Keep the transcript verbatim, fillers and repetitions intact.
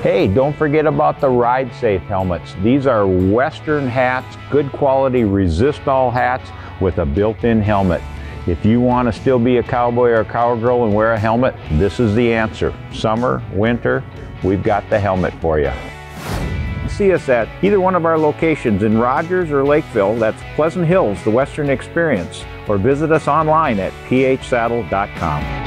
Hey, don't forget about the Ridesafe helmets. These are Western hats, good quality Resistol hats with a built-in helmet. If you want to still be a cowboy or a cowgirl and wear a helmet, this is the answer. Summer, winter, we've got the helmet for you. See us at either one of our locations in Rogers or Lakeville, that's Pleasant Hills, the Western Experience, or visit us online at p h saddle dot com.